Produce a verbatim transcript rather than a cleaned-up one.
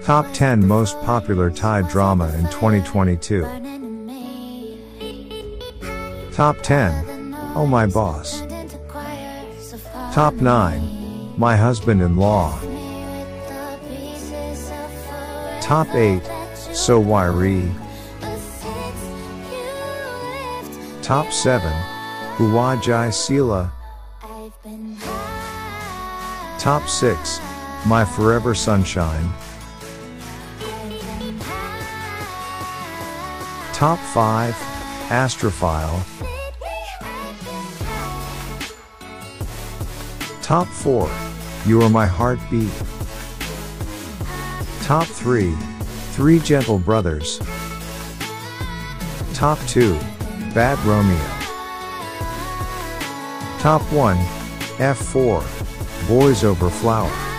Top ten Most Popular Thai Drama in twenty twenty-two. Top ten. Oh My Boss. Top nine. My Husband-in-Law. Top eight. So Why Re. Top seven. Huwa Jai Sila. Top six. My Forever Sunshine. Top five. Astrophile. Top four. You Are My Heartbeat. Top three. Three Gentle Brothers. Top two. Bad Romeo. Top one. F four. Boys Over Flower.